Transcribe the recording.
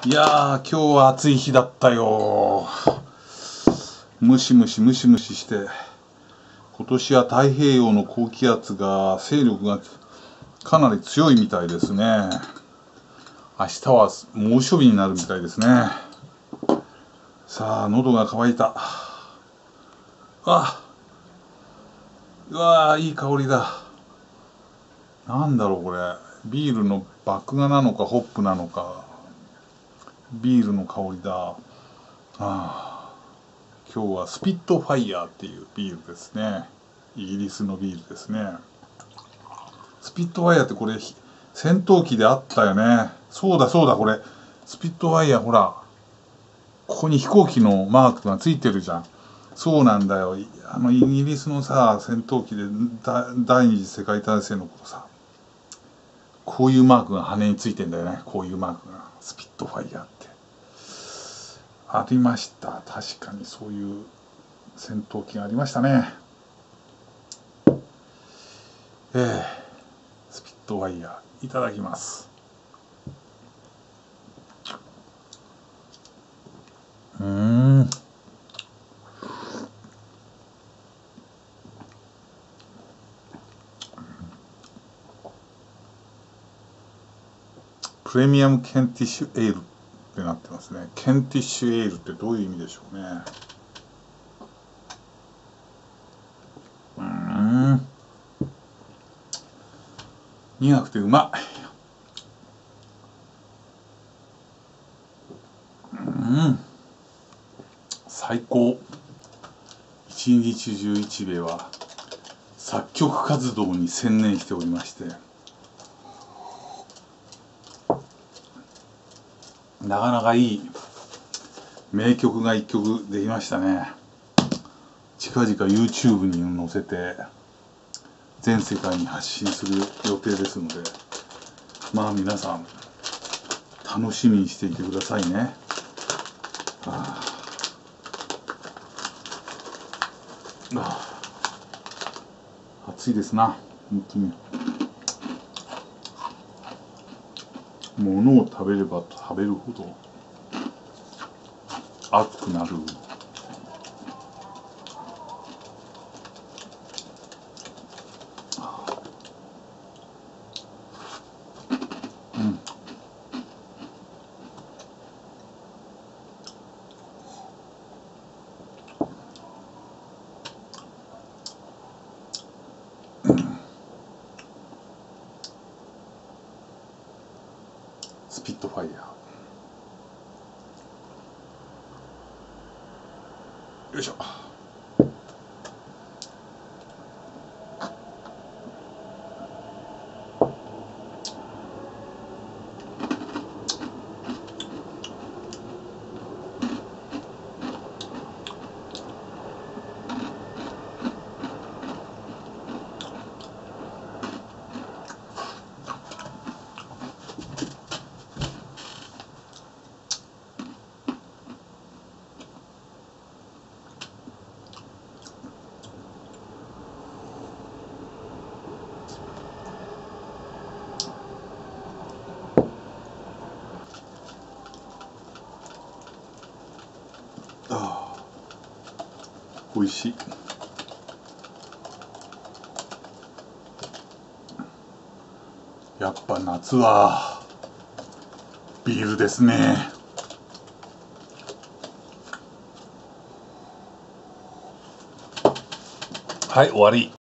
いやー、今日は暑い日だったよ。ムシムシムシムシして、今年は太平洋の高気圧が勢力がかなり強いみたいですね。明日は猛暑日になるみたいですね。さあ、喉が渇いた。うわー、いい香りだ。なんだろうこれ。ビールの麦芽なのかホップなのか。ビールの香りだ。今日はスピットファイヤーっていうビールですね。イギリスのビールですね。スピットファイヤーってこれ戦闘機であったよね。そうだこれスピットファイヤー、ほらここに飛行機のマークがついてるじゃん。そうなんだよ。イギリスのさ戦闘機で第二次世界大戦の頃さ、こういうマークが羽についてんだよね。こういうマークがスピットファイヤーってありました。確かにそういう戦闘機がありましたね。スピットファイヤーいただきます。プレミアムケンティッシュエールってなってますね。ケンティッシュエールってどういう意味でしょうね。苦くてうまい。最高。一日中一兵衛は作曲活動に専念しておりまして、なかなかいい名曲が一曲できましたね。近々 YouTube に載せて全世界に発信する予定ですので、まあ皆さん楽しみにしていてくださいね。暑いですな、本当に。物を食べれば食べるほど熱くなる。スピットファイヤー。よいしょ。美味しい。やっぱ夏はビールですね。はい、終わり。